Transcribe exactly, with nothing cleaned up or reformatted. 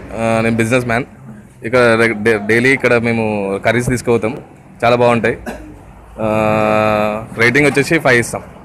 నేను business man. ఇక్కడ daily ఇక్కడ మేము కర్రీస్ తీసుకుపోతాం, చాలా బాగుంటాయి. రేటింగ్ వచ్చేసి ఫైవ్ ఇస్తాం.